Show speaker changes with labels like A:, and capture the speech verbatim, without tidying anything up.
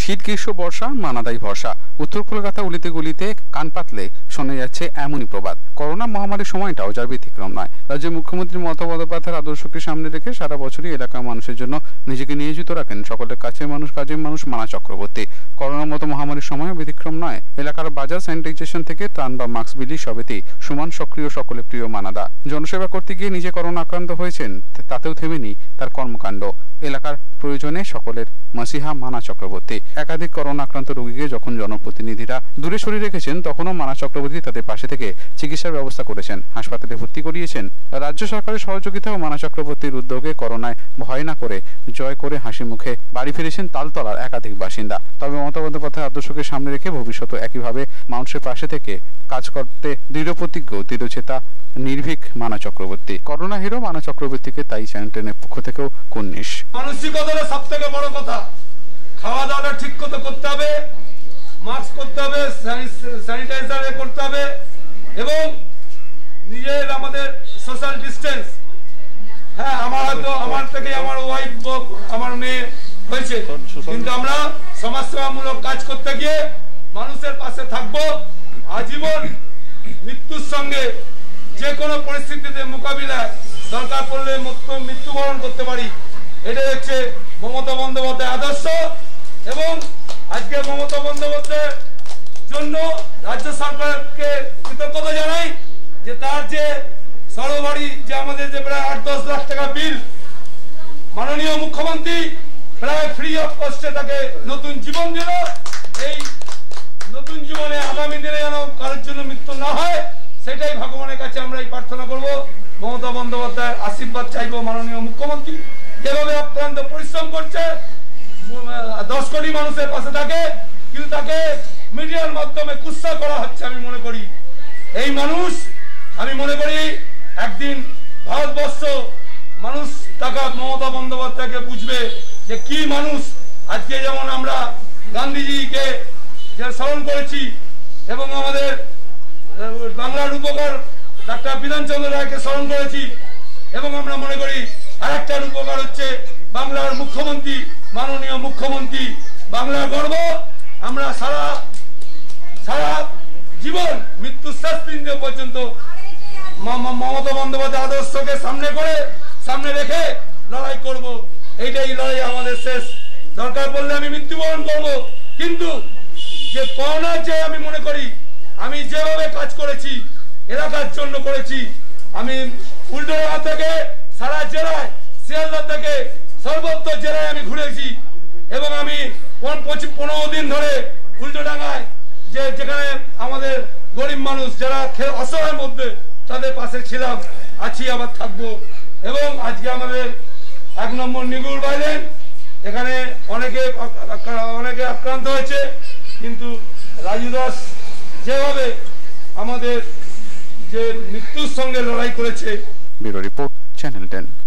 A: শীত গ্রীষ্ম বর্ষা মানাদাই ভরসা। উত্তর কলকাতা উলিতে গলিতে কান পাতলে শোনা যাচ্ছে এমনই প্রবাদ। করোনা মহামারীর সময়টাও যার ব্যতিক্রম নয়। রাজ্যের মুখ্যমন্ত্রী মমতা বন্দ্যোপাধ্যায়ের আদর্শকে সামনে রেখে সারা বছরই এলাকার মানুষের জন্য নিজেকে নিয়োজিত রাখেন সকলের কাছের মানুষ কাজের মানুষ মানা চক্রবর্তী। করোনার মতো মহামারীর সময়ও ব্যতিক্রম নয়। এলাকার বাজার স্যানিটাইজেশন থেকে ত্রাণ বা মাস্ক বিলি সবেতেই সমান সক্রিয় সকলে প্রিয় মানাদা। জনসেবা করতে গিয়ে নিজে করোনা আক্রান্ত হয়েছেন, তাতেও থেমেনি তার কর্মকাণ্ড। এলাকার প্রয়োজনে সকলের মাসিহা মানা চক্রবর্তী। একাধিক করোনা আক্রান্ত রোগীকে যখন জনপ্রতিনিধিরা দূরে সরিয়ে রেখেছেন, তখনও মানা চক্রবর্তী তাদের পাশে থেকে চিকিৎসার ব্যবস্থা করেছেন, হাসপাতালে ভর্তি করিয়েছেন। রাজ্য সরকারের সহযোগিতায় মানা চক্রবর্তীর উদ্যোগে করোনায় ভয় না করে জয় করে হাসি মুখে বাড়ি ফিরেছেন তালতলার একাধিক বাসিন্দা। তবে মমতা বন্দ্যোপাধ্যায়ের আদর্শকে সামনে রেখে ভবিষ্যতে একইভাবে মানুষের পাশে থেকে কাজ করতে দৃঢ় প্রতিজ্ঞ দৃঢ়চেতা নির্ভীক মানা চক্রবর্তী। করোনা হিরো মানা চক্রবর্তীকে তাই চ্যানেলের পক্ষ থেকেও কুর্নিশ।
B: মানসিকতাটা সব থেকে বড় কথা। খাওয়া দাওয়াটা ঠিক মতো করতে হবে, মাস্ক করতে হবে, স্যানিটাইজার করতে হবে এবং নিজের আমাদের সোশ্যাল ডিস্টেন্স। হ্যাঁ, আমার হয়তো আমার থেকে আমার ওয়াইফ আমার মেয়ে হয়েছে, কিন্তু আমরা সমাজসেবামূলক কাজ করতে গিয়ে মানুষের পাশে থাকবো আজীবন। মৃত্যুর সঙ্গে যে কোনো পরিস্থিতিতে মোকাবিলায় দরকার পড়লে মৃত্যুবরণ করতে পারি, এটাই হচ্ছে মমতা বন্দ্যোপাধ্যায়ের আদর্শ। এবং আজকে মমতা বন্দ্যোপাধ্যায়ের জন্য রাজ্য সরকারকে কৃতজ্ঞতা জানাই যে তার যে সরবারি যে আমাদের যে প্রায় আট দশ লাখ টাকা বিল, মাননীয় মুখ্যমন্ত্রী প্রায় ফ্রি অফ কস্টে তাকে নতুন জীবন দিল। এই নতুন জীবনে আগামী দিনে যেন কারোর জন্য মৃত্যু না হয়, সেটাই ভগবানের কাছে আমরা এই প্রার্থনা করব। মমতা বন্দ্যোপাধ্যায়ের আশীর্বাদ চাইব। মাননীয় মুখ্যমন্ত্রী যেভাবে অক্লান্ত পরিশ্রম করছে, দশ কোটি মানুষের পাশে থাকে, কিন্তু তাকে মিডিয়ার মাধ্যমে কুৎসা করা হচ্ছে। আমি মনে করি এই মানুষ, আমি মনে করি একদিন ভারতবর্ষ মানুষ তাকে মমতা বন্দ্যোপাধ্যায়কে বুঝবে যে কি মানুষ। আজকে যেমন আমরা গান্ধীজিকে যে স্মরণ করেছি এবং আমাদের বাংলার রূপকার ডাক্তার বিধানচন্দ্র রায়কে স্মরণ করেছি, এবং আমরা মনে করি আরেকটা রূপকার হচ্ছে বাংলার মুখ্যমন্ত্রী, মাননীয় মুখ্যমন্ত্রী। বাংলার গর্ব। আমরা সারা সারা জীবন মৃত্যুর শেষ দিন পর্যন্ত মমতা বন্দ্যোপাধ্যায় আদর্শকে সামনে করে সামনে রেখে লড়াই করব। এইটাই লড়াই আমাদের শেষ। দরকার পড়লে আমি মৃত্যুবরণ করব, কিন্তু যে করোনার যে আমি মনে করি আমি যেভাবে কাজ করেছি এলাকার জন্য করেছি। আমি উল্টোডাঙ্গা থেকে সারা জেলায়, শিয়ালদা থেকে সর্বত্র জেলায় আমি ঘুরেছি এবং আমি পনেরো দিন ধরে উল্টোডাঙ্গায় যে যেখানে আমাদের গরিব মানুষ যারা অসহায়ের মধ্যে, তাদের পাশে ছিলাম, আছি, আবার থাকবো। এবং আজকে আমাদের এক নম্বর নিগুড় বাইলেন, এখানে অনেকে অনেকে আক্রান্ত হয়েছে, কিন্তু রাজু দাস যেভাবে আমাদের যে মৃত্যুর সঙ্গে লড়াই করেছে।
A: Bureau report, channel ten.